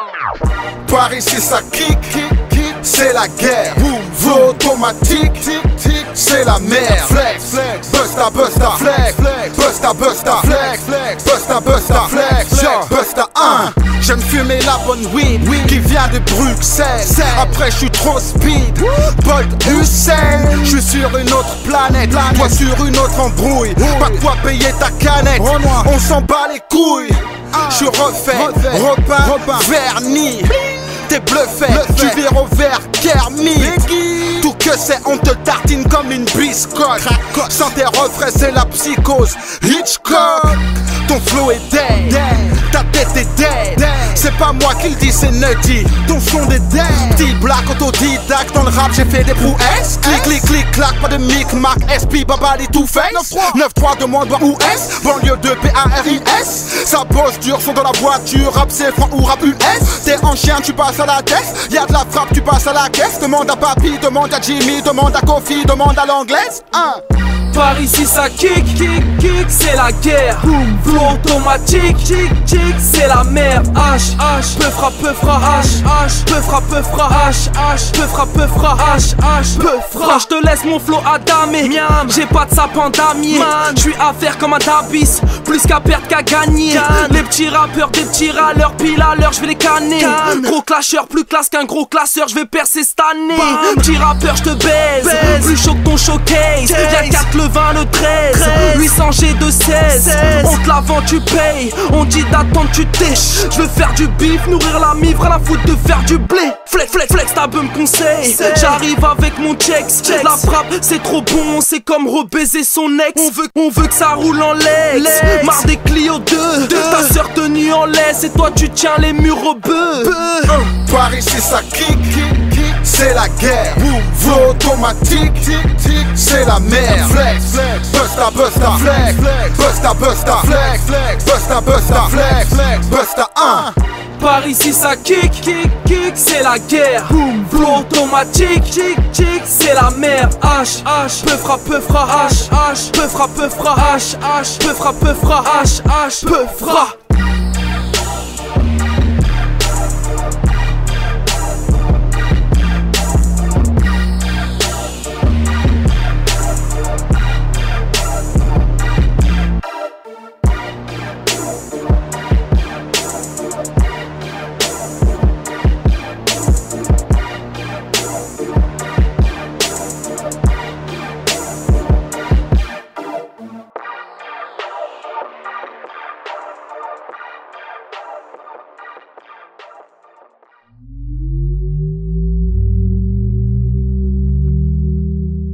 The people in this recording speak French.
Par ici ça kick, c'est la guerre. Flow automatique, c'est la merde. Flex, busta, busta, flex, busta, busta, flex, busta, busta, flex, busta 1. J'aime fumer la bonne weed qui vient de Bruxelles. Après je suis trop speed, Bolt Hussein. Je suis sur une autre planète, toi sur une autre embrouille. Pas de quoi payer ta canette, on s'en bat les couilles. Je suis refait, repeint, vernis. T'es bluffé, tu vires au vert Kermit. Tout que c'est, on te tartine comme une biscotte. Sans tes refrains, c'est la psychose Hitchcock. Ton flow est dead, ta tête est dead. C'est pas moi qui le dis, c'est Nutty. Ton son est dead. Petit black autodidacte dans le rap, j'ai fait des prouesses. Clic, clic, clic, clac, pas de mic-mac. SP, Babali, tout fait. 9-3, demande-moi où est-ce. Banlieue de PARIS. Ça bosse dur, sont dans la voiture. Rap c'est franc ou rap US. T'es en chien, tu passes à la tête. Y'a de la frappe, tu passes à la caisse. Demande à Papi, demande à Jimmy, demande à Kofi, demande à l'anglaise. Par ici ça kick, c'est la guerre. Flow automatique, c'est la merde. H, peu frappe, peu fra H, peu frappe, peu fra H, peu frappe, peu fra H, peu fra. Je te laisse mon flow adamé, j'ai pas de sapin damier. J'suis à faire comme un tabis, plus qu'à perdre qu'à gagner. Les petits rappeurs, des petits râleurs, pile à l'heure, j'vais les canner. Gros clasheur, plus classe qu'un gros classeur, j'vais percer cette année. Petit rappeur, j'te baise, plus chaud que ton showcase. Y'a 4 le 20, le 13, 800 G de 16. On te la vend, tu payes. On dit d'attendre, tu tèches. Je veux faire du bif, nourrir la mifre, à la foutre de faire du blé. Flex, ta beuh me conseille. J'arrive avec mon checks. La frappe, c'est trop bon, c'est comme rebaiser son ex. On veut que ça roule en legs. Marre des Clio 2. Ta sœur tenue en laisse et toi tu tiens les murs au bœuf. Par ici ça kick, c'est la guerre. Flow automatique, c'est la merde. Flex, busta, busta, flex, busta, busta, flex, busta, busta, flex, busta 1. Par ici ça kick, c'est la guerre. Flow automatique, c'est la merde. H, peu frappe, peu fra H, peu frappe, peu fra H, peu frappe, peu fra H, peu fra.